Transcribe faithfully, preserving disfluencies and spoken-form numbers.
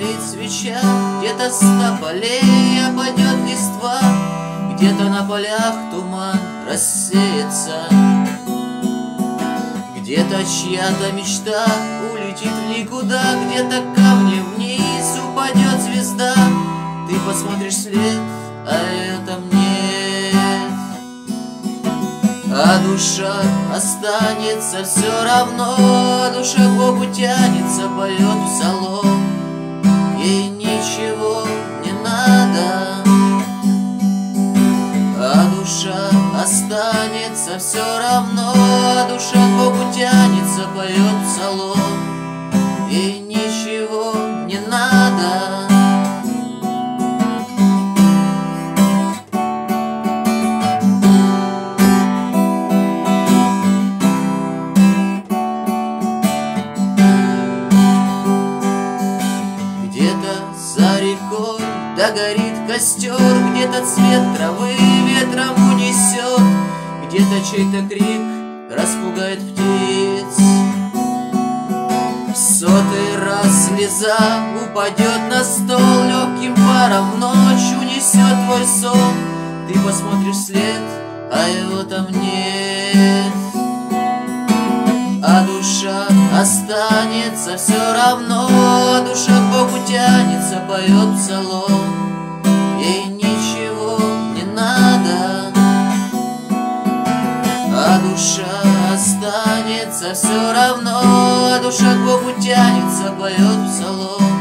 горит свеча, где-то с тополей опадет листва, где-то на полях туман рассеется, где-то чья-то мечта улетит в никуда, где-то камнем вниз упадет звезда. Ты посмотришь вслед, а это нет, а душа останется все равно, а душа к Богу тянется, поет в псалом. Ей ничего не надо, а душа останется все равно, а душа к Богу тянется, поет псалом. Ей ничего не надо. За рекой догорит костер, где-то цвет травы ветром унесет, где-то чей-то крик распугает птиц. В сотый раз слеза упадет на стол, легким паром в ночь унесет твой сон. Ты посмотришь вслед, а его там нет, а душа останется все равно, а душа к Богу тянется, поет псалом. Ей ничего не надо, а душа останется все равно, а душа к Богу тянется, поет псалом.